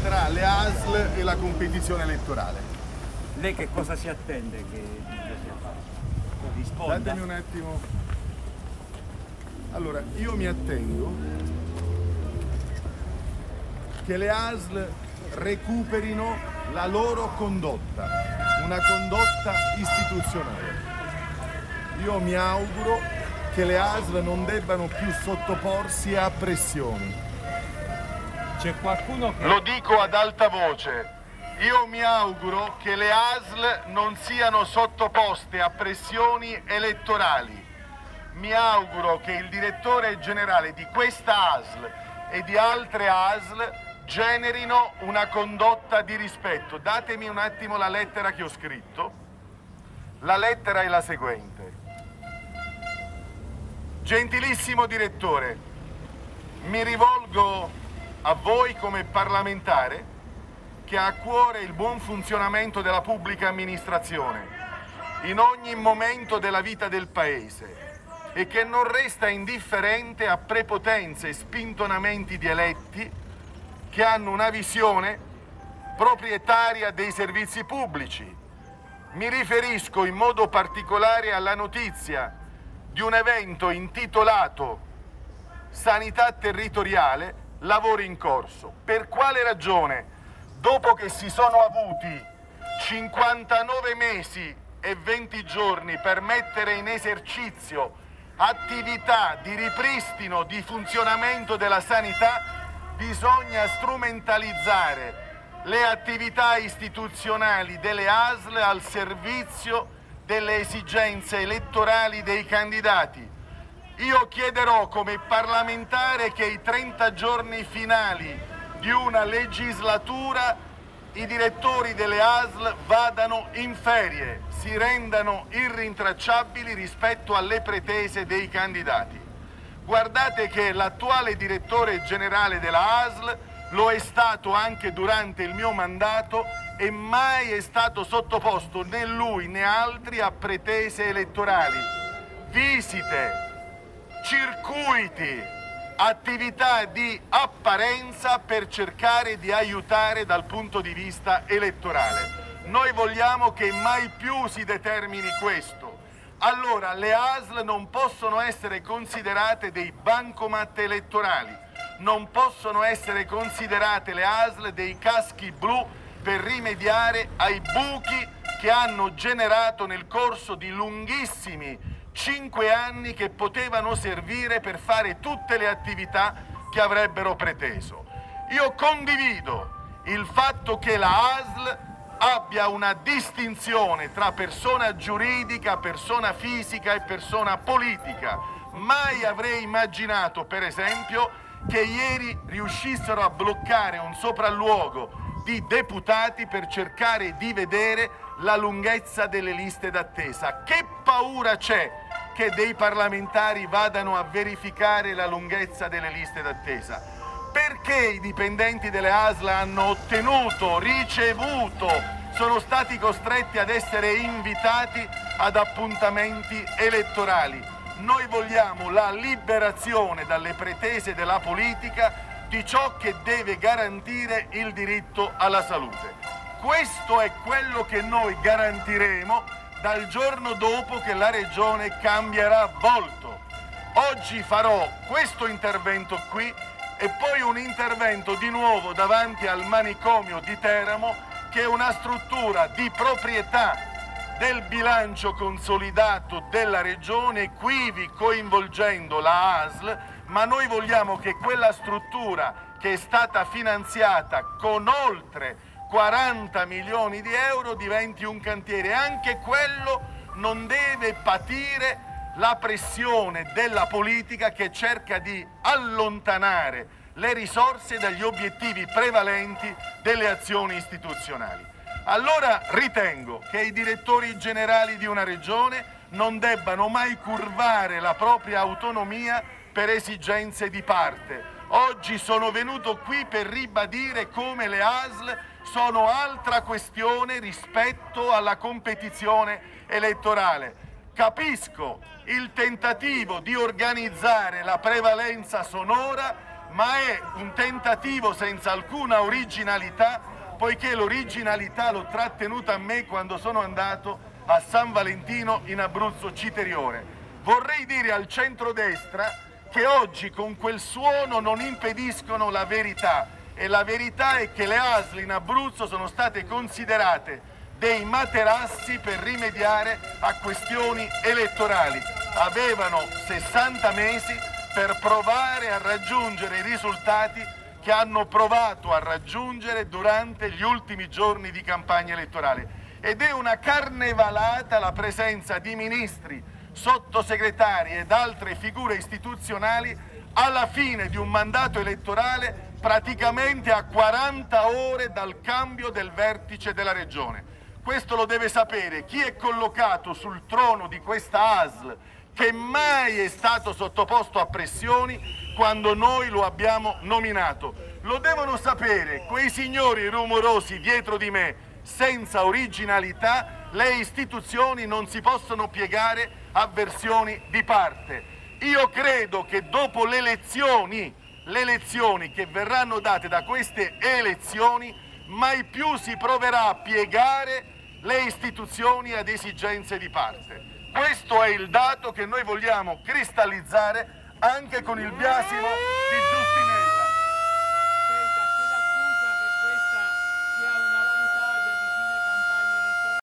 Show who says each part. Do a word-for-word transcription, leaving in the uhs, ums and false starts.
Speaker 1: tra le A S L e la competizione elettorale.
Speaker 2: Lei che cosa si attende che risponda?
Speaker 1: Datemi un attimo. Allora, io mi attendo che le A S L recuperino la loro condotta, una condotta istituzionale. Io mi auguro che le A S L non debbano più sottoporsi a pressioni.
Speaker 2: C'è qualcuno che...
Speaker 1: Lo dico ad alta voce. Io mi auguro che le A S L non siano sottoposte a pressioni elettorali. Mi auguro che il direttore generale di questa A S L e di altre A S L generino una condotta di rispetto. Datemi un attimo la lettera che ho scritto. La lettera è la seguente. Gentilissimo direttore, mi rivolgo a voi come parlamentare che ha a cuore il buon funzionamento della pubblica amministrazione in ogni momento della vita del Paese e che non resta indifferente a prepotenze e spintonamenti di eletti che hanno una visione proprietaria dei servizi pubblici. Mi riferisco in modo particolare alla notizia di un evento intitolato Sanità territoriale, lavori in corso. Per quale ragione, dopo che si sono avuti cinquantanove mesi e venti giorni per mettere in esercizio attività di ripristino, di funzionamento della sanità, bisogna strumentalizzare le attività istituzionali delle A S L al servizio delle esigenze elettorali dei candidati? Io chiederò come parlamentare che i trenta giorni finali di una legislatura i direttori delle A S L vadano in ferie, si rendano irrintracciabili rispetto alle pretese dei candidati. Guardate che l'attuale direttore generale della A S L lo è stato anche durante il mio mandato e mai è stato sottoposto né lui né altri a pretese elettorali, visite, circuiti, attività di apparenza per cercare di aiutare dal punto di vista elettorale. Noi vogliamo che mai più si determini questo. Allora le A S L non possono essere considerate dei bancomat elettorali, non possono essere considerate le A S L dei caschi blu per rimediare ai buchi che hanno generato nel corso di lunghissimi cinque anni che potevano servire per fare tutte le attività che avrebbero preteso. Io condivido il fatto che la A S L abbia una distinzione tra persona giuridica, persona fisica e persona politica. Mai avrei immaginato, per esempio, che ieri riuscissero a bloccare un sopralluogo di deputati per cercare di vedere la lunghezza delle liste d'attesa. Che paura c'è che dei parlamentari vadano a verificare la lunghezza delle liste d'attesa? Perché i dipendenti delle A S L hanno ottenuto, ricevuto, sono stati costretti ad essere invitati ad appuntamenti elettorali? Noi vogliamo la liberazione dalle pretese della politica di ciò che deve garantire il diritto alla salute. Questo è quello che noi garantiremo dal giorno dopo che la Regione cambierà volto. Oggi farò questo intervento qui e poi un intervento di nuovo davanti al manicomio di Teramo, che è una struttura di proprietà del bilancio consolidato della Regione, quivi coinvolgendo la A S L, ma noi vogliamo che quella struttura che è stata finanziata con oltre quaranta milioni di euro diventi un cantiere. Anche quello non deve patire la pressione della politica che cerca di allontanare le risorse dagli obiettivi prevalenti delle azioni istituzionali. Allora ritengo che i direttori generali di una regione non debbano mai curvare la propria autonomia per esigenze di parte. Oggi sono venuto qui per ribadire come le A S L sono altra questione rispetto alla competizione elettorale. Capisco il tentativo di organizzare la prevalenza sonora ma è un tentativo senza alcuna originalità, poiché l'originalità l'ho trattenuta a me quando sono andato a San Valentino in Abruzzo Citeriore. Vorrei dire al centrodestra che oggi con quel suono non impediscono la verità, e la verità è che le A S L in Abruzzo sono state considerate dei materassi per rimediare a questioni elettorali. Avevano sessanta mesi per provare a raggiungere i risultati che hanno provato a raggiungere durante gli ultimi giorni di campagna elettorale. Ed è una carnevalata la presenza di ministri, sottosegretari ed altre figure istituzionali alla fine di un mandato elettorale praticamente a quaranta ore dal cambio del vertice della regione. Questo lo deve sapere chi è collocato sul trono di questa A S L, che mai è stato sottoposto a pressioni quando noi lo abbiamo nominato. Lo devono sapere quei signori rumorosi dietro di me, senza originalità. Le istituzioni non si possono piegare a versioni di parte. Io credo che dopo le elezioni, le elezioni che verranno date da queste elezioni, mai più si proverà a piegare le istituzioni ad esigenze di parte. Questo è il dato che noi vogliamo cristallizzare anche con il biasimo di Giustinella.